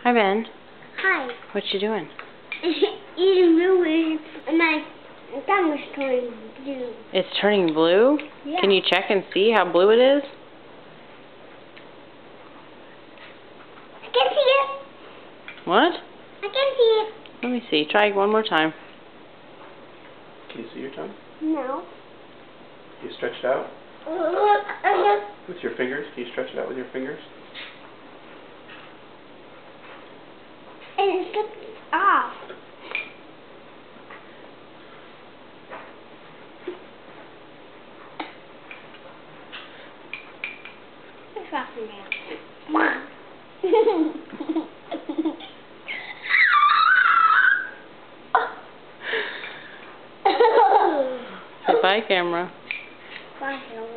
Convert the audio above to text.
Hi, Ben. Hi. What you doing? Eating blueberries, and my thumb is turning blue. It's turning blue? Yeah. Can you check and see how blue it is? I can see it. What? I can see it. Let me see. Try one more time. Can you see your tongue? No. Can you stretch it out? With your fingers? Can you stretch it out with your fingers? And it slipped off. It's rocking now. Say bye, camera. Bye,